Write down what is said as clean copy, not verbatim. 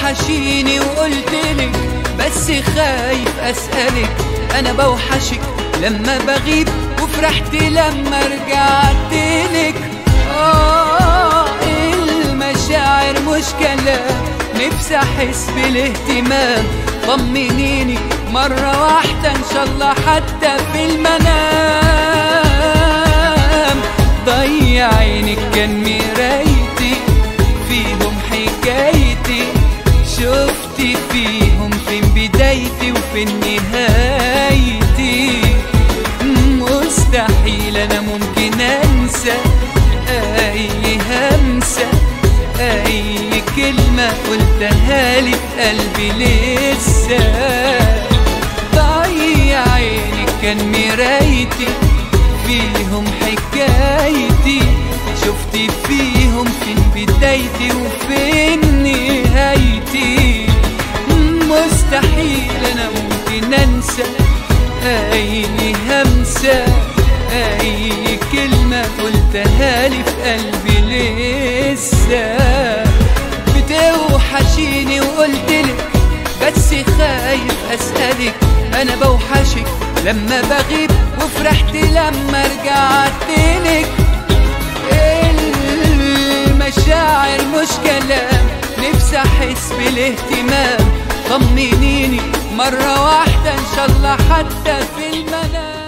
بتوحشيني وقلتلك بس خايف اسألك. انا بوحشك لما بغيب وفرحت لما رجعتلك. المشاعر مش كلام، نفسي احس بالاهتمام. طمنيني مرة واحدة ان شاء الله حتى في المنام. ضيع عينك كان مرايتي فيهم حكايتي، شفتي فيهم فين بدايتي وفين نهايتي. مستحيل انا ممكن انسى اي همسة اي كلمة قلتها لي في قلبي لسه. ضيع عينك كان مرايتي فيهم حكايتي، شفتي فيهم فين بدايتي وفين نهايتي. مستحيل انا ممكن انسى اي همسة اي كلمة قلتها لي في قلبي لسه. بتوحشيني وقلتلك بس خايف اسألك. انا بوحشك لما بغيب وفرحت لما رجعتلك. المشاعر مش كلام، نفسي احس بالاهتمام. طمنيني مرة واحدة ان شاء الله حتى في المنام.